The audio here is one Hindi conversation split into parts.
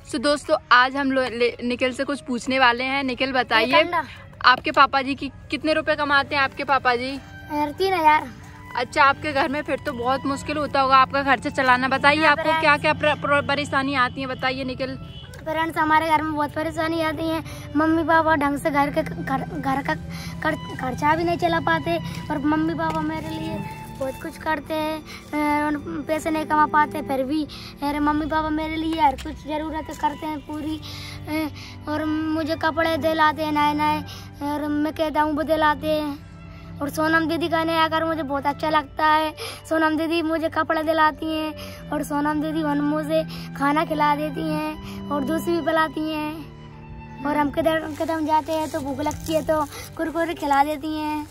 सो दोस्तों आज हम लोग निखिल से कुछ पूछने वाले हैं। निखिल बताइए आपके पापा जी की कितने रुपए कमाते हैं आपके पापा जी? 3000। अच्छा, आपके घर में फिर तो बहुत मुश्किल होता होगा आपका खर्चा चलाना। बताइए आपको क्या क्या परेशानी आती है, बताइए निखिल। पेरेंट्स हमारे घर में बहुत परेशानी आती है। मम्मी पापा ढंग से घर का खर्चा भी नहीं चला पाते और मम्मी पापा मेरे लिए बहुत कुछ करते हैं, पैसे नहीं कमा पाते, फिर भी मम्मी पापा मेरे लिए हर कुछ ज़रूरत करते हैं पूरी। और मुझे कपड़े दिलाते हैं नए नए, और मैं कहता हूँ वो दिलाते हैं। और सोनम दीदी कहने आकर मुझे बहुत अच्छा लगता है। सोनम दीदी मुझे कपड़े दिलाती हैं और सोनम दीदी मुझे खाना खिला देती हैं और दूध भी पिलाती हैं। और हम कदम जाते हैं तो भूख लगती है तो कुरकुरे खिला देती हैं।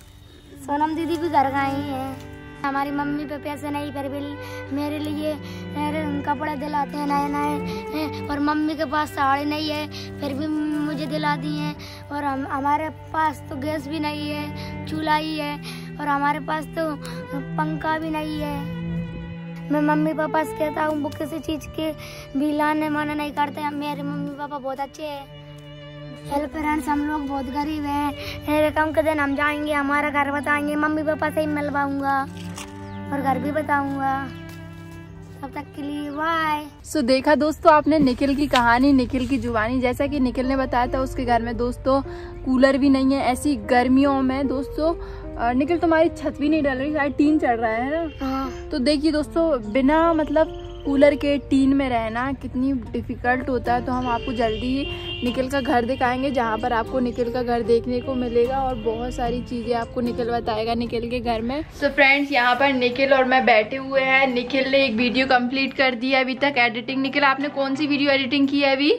सोनम दीदी भी घर गई हैं। हमारी मम्मी पे पैसे नहीं, फिर भी मेरे लिए कपड़े दिलाते हैं नए नए। और मम्मी के पास साड़ी नहीं है, फिर भी मुझे दिलाती हैं। और हमारे पास तो गैस भी नहीं है, चूल्हा ही है। और हमारे पास तो पंखा भी नहीं है। मैं मम्मी पापा से कहता हूँ वो किसी चीज़ के भी लाने माना नहीं करते। मेरे मम्मी पापा बहुत अच्छे हैं। हेलो पेरेंट्स, हम लोग बहुत गरीब हैं। कम के दिन हम जाएंगे, हमारा घर बताएंगे, मम्मी पापा से ही मिलवाऊंगा और घर भी बताऊंगा। तब तक के लिए बाय। सो देखा दोस्तों आपने निखिल की कहानी, निखिल की जुबानी। जैसा कि निखिल ने बताया था उसके घर में दोस्तों कूलर भी नहीं है। ऐसी गर्मियों में दोस्तों निखिल तुम्हारी छत भी नहीं डल रही, शायद टीन चढ़ रहा है ना। हाँ। तो देखिए दोस्तों बिना मतलब कूलर के टीन में रहना कितनी डिफिकल्ट होता है। तो हम आपको जल्दी ही निखिल का घर दिखाएंगे, जहाँ पर आपको निखिल का घर देखने को मिलेगा और बहुत सारी चीज़ें आपको निखिल बताएगा निखिल के घर में। तो फ्रेंड्स यहाँ पर निखिल और मैं बैठे हुए हैं। निखिल ने एक वीडियो कंप्लीट कर दिया अभी तक एडिटिंग। निखिल आपने कौन सी वीडियो एडिटिंग की है अभी?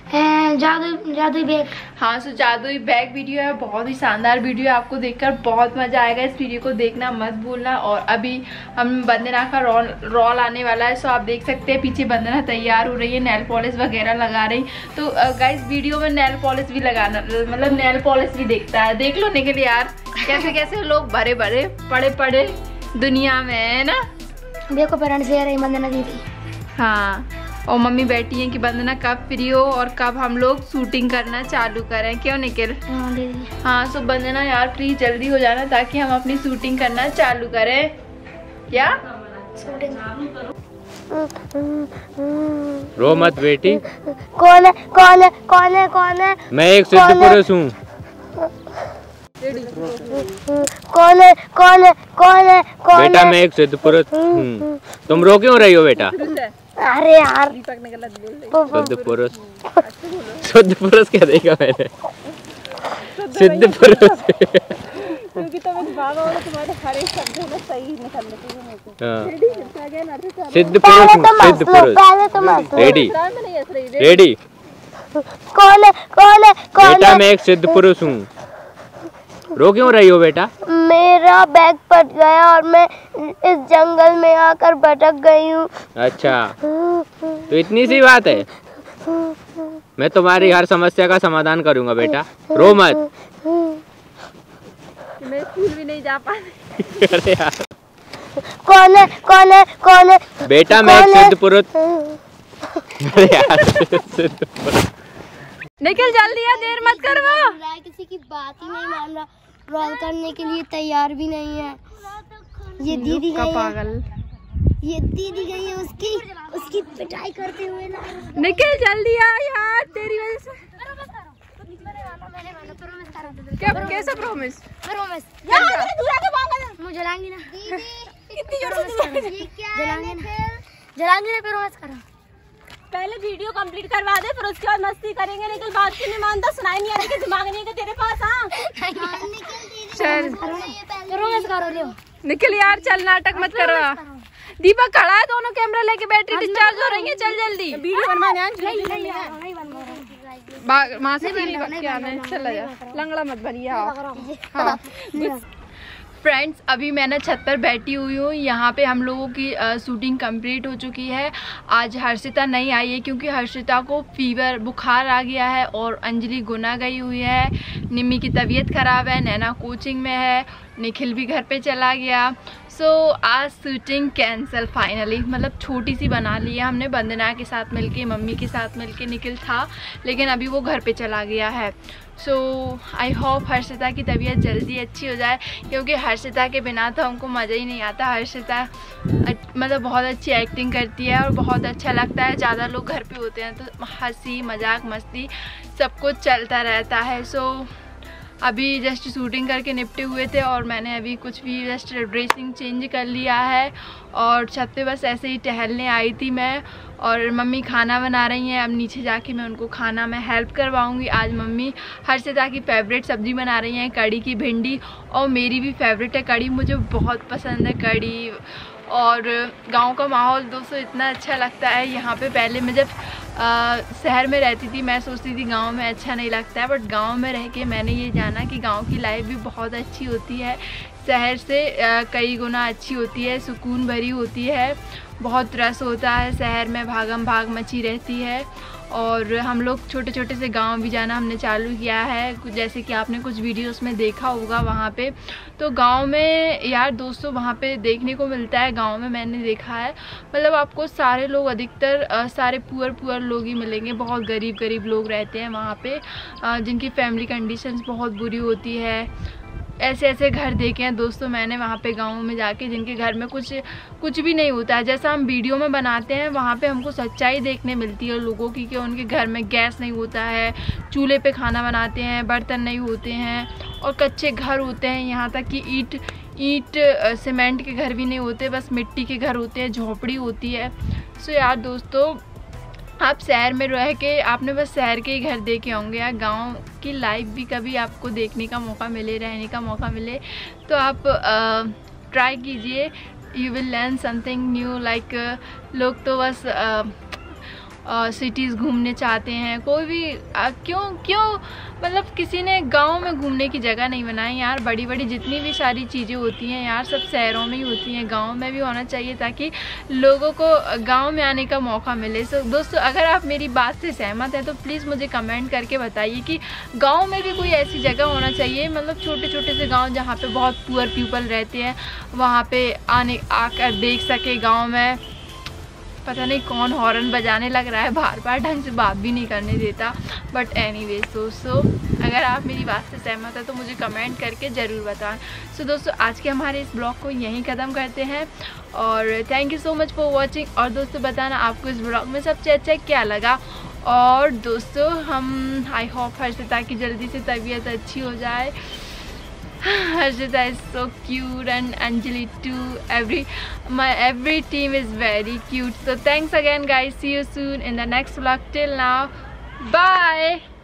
जादुई बैग। हाँ, सो जादुई बैग वीडियो है, बहुत ही शानदार वीडियो है। आपको देखकर बहुत मजा आएगा, इस वीडियो को देखना मत भूलना। और अभी हम वंदना का रोल आने वाला है। सो आप देख सकते हैं पीछे वंदना तैयार हो रही है, नेल पॉलिश वगैरह लगा रही। तो गाइस वीडियो में नेल पॉलिश भी लगाना, मतलब नेल पॉलिश भी दिखता है। देख लो निकल यार कैसे कैसे लोग भरे भरे पड़े पड़े दुनिया में है ना। देखो पेरेंट्स ये रही वंदना दीदी। हाँ, और मम्मी बैठी हैं कि वंदना कब फ्री हो और कब हम लोग शूटिंग करना चालू करें। क्यों निखिल? हाँ दीदी। हाँ, सो वंदना यार प्लीज जल्दी हो जाना ताकि हम अपनी शूटिंग करना चालू करें। क्या शूटिंग? रो मत बेटी। कौन है कौन है कौन है कौन है? मैं एक सिद्ध पुरुष हूँ। कौन है कौन है कौन है कौन बेटा है? मैं एक सिद्ध पुरुष हूँ। तुम रो क्यों रही हो बेटा? अरे यार सिद्ध पुरुष, सिद्ध पुरुष क्या देखा मैंने? सिद्ध पुरुष क्योंकि तुम एक बाबा हो, तुम्हारे हर एक शब्द में सही निकलने चाहिए। सिद्ध पुरुष हूँ, सिद्ध पुरुष। Ready ready. कौन है कौन है कौन बेटा है? मैं एक सिद्ध पुरुष हूँ। रो क्यों रही हो बेटा? मेरा बैग फट गया और मैं इस जंगल में आकर भटक गई हूँ। अच्छा, तो इतनी सी बात है। मैं तुम्हारी हर समस्या का समाधान करूँगा बेटा, रो मत। मैं स्कूल भी नहीं जा पाती। अरे यार कौन है कौन है कौन है? बेटा मैं एक सिद्ध पुरुष। अरे यार सिद्ध पुरुष। निखिल जल्दी आ, देर मत करो। किसी की बात ही नहीं मान रहा, रोल करने के लिए तैयार भी नहीं है। ये दीदी गई पागल, ये दीदी गई है उसकी पिटाई करते हुए ना। निखिल जल्दी आ यार, तेरी वजह से। क्या कैसा प्रॉमिस? मुझे जलाएंगी ना कितनी जोर से जलाएंगी ना प्रॉमिस करो। पहले वीडियो कंप्लीट करवा दे, फिर उसके बाद मस्ती करेंगे। निकल बात की नहीं मानता, सुनाई नहीं आ रही कि दिमाग नहीं है तेरे पास। हाँ चल प्रॉमिस करो लियो। निखिल यार चल, नाटक मत करो। दीपक खड़ा है, दोनों कैमरा लेके बैटरी डिस्चार्ज हो रही है। चल जल्दी वीडियो बनवाने वहाँ से चला जा, लंगड़ा मत बनिए। हाँ फ्रेंड्स अभी मैं ना छत पर बैठी हुई हूँ। यहाँ पे हम लोगों की शूटिंग कंप्लीट हो चुकी है। आज हर्षिता नहीं आई है क्योंकि हर्षिता को फीवर बुखार आ गया है और अंजलि गुना गई हुई है। निम्मी की तबीयत ख़राब है, नैना कोचिंग में है, निखिल भी घर पे चला गया। सो आज शूटिंग कैंसिल फाइनली, मतलब छोटी सी बना ली है हमने वंदना के साथ मिलके, मम्मी के साथ मिलके। निखिल था लेकिन अभी वो घर पे चला गया है। सो आई होप हर्षिता की तबीयत जल्दी अच्छी हो जाए, क्योंकि हर्षिता के बिना तो हमको मज़ा ही नहीं आता। हर्षिता मतलब बहुत अच्छी एक्टिंग करती है और बहुत अच्छा लगता है। ज़्यादा लोग घर पे होते हैं तो हंसी मजाक मस्ती सब कुछ चलता रहता है। सो अभी जस्ट शूटिंग करके निपटे हुए थे और मैंने अभी कुछ भी जस्ट ड्रेसिंग चेंज कर लिया है और छत पे बस ऐसे ही टहलने आई थी मैं। और मम्मी खाना बना रही हैं, अब नीचे जाके मैं उनको खाना में हेल्प करवाऊंगी। आज मम्मी हर्षिता की फेवरेट सब्ज़ी बना रही हैं, कड़ी की भिंडी, और मेरी भी फेवरेट है कड़ी, मुझे बहुत पसंद है कड़ी। और गांव का माहौल दोस्तों इतना अच्छा लगता है यहाँ पे। पहले मैं जब शहर में रहती थी मैं सोचती थी गांव में अच्छा नहीं लगता है, बट गांव में रह के मैंने ये जाना कि गांव की लाइफ भी बहुत अच्छी होती है, शहर से कई गुना अच्छी होती है, सुकून भरी होती है। बहुत रस होता है शहर में, भागम भाग मची रहती है। और हम लोग छोटे छोटे से गांव भी जाना हमने चालू किया है, जैसे कि आपने कुछ वीडियोस में देखा होगा वहाँ पे। तो गांव में यार दोस्तों वहाँ पे देखने को मिलता है, गांव में मैंने देखा है, मतलब आपको सारे लोग अधिकतर सारे पुअर लोग ही मिलेंगे। बहुत गरीब लोग रहते हैं वहाँ पे, जिनकी फैमिली कंडीशंस बहुत बुरी होती है। ऐसे ऐसे घर देखे हैं दोस्तों मैंने वहाँ पे गाँव में जाके, जिनके घर में कुछ भी नहीं होता है। जैसा हम वीडियो में बनाते हैं वहाँ पे हमको सच्चाई देखने मिलती है लोगों की, कि उनके घर में गैस नहीं होता है, चूल्हे पे खाना बनाते हैं, बर्तन नहीं होते हैं और कच्चे घर होते हैं। यहाँ तक कि ईंट सीमेंट के घर भी नहीं होते, बस मिट्टी के घर होते हैं, झोपड़ी होती है। सो यार दोस्तों आप शहर में रह के आपने बस शहर के ही घर देखे होंगे, या गांव की लाइफ भी कभी आपको देखने का मौका मिले, रहने का मौका मिले तो आप ट्राई कीजिए। You will learn something new. Like लोग तो बस सिटीज़ घूमने चाहते हैं, कोई भी क्यों मतलब किसी ने गांव में घूमने की जगह नहीं बनाई यार। बड़ी जितनी भी सारी चीज़ें होती हैं यार सब शहरों में ही होती हैं, गांव में भी होना चाहिए ताकि लोगों को गांव में आने का मौका मिले। सो दोस्तों अगर आप मेरी बात से सहमत हैं तो प्लीज़ मुझे कमेंट करके बताइए कि गाँव में भी कोई ऐसी जगह होना चाहिए, मतलब छोटे छोटे से गाँव जहाँ पर बहुत पुअर पीपल रहते हैं, वहाँ पर आकर देख सके। गाँव में पता नहीं कौन हॉर्न बजाने लग रहा है, बार ढंग से बात भी नहीं करने देता। बट एनीवेज दोस्तों अगर आप मेरी बात से सहमत है तो मुझे कमेंट करके ज़रूर बताएं। सो दोस्तों आज के हमारे इस ब्लॉग को यहीं ख़त्म करते हैं और thank you so much for watching. और दोस्तों बताना आपको इस ब्लॉग में सबसे अच्छा क्या लगा। और दोस्तों हम आई होप हर्षिता की जल्दी से तबीयत अच्छी हो जाए। Harshita is so cute and Anjali too. Every team is very cute. So thanks again guys. See you soon in the next vlog. Till now, bye.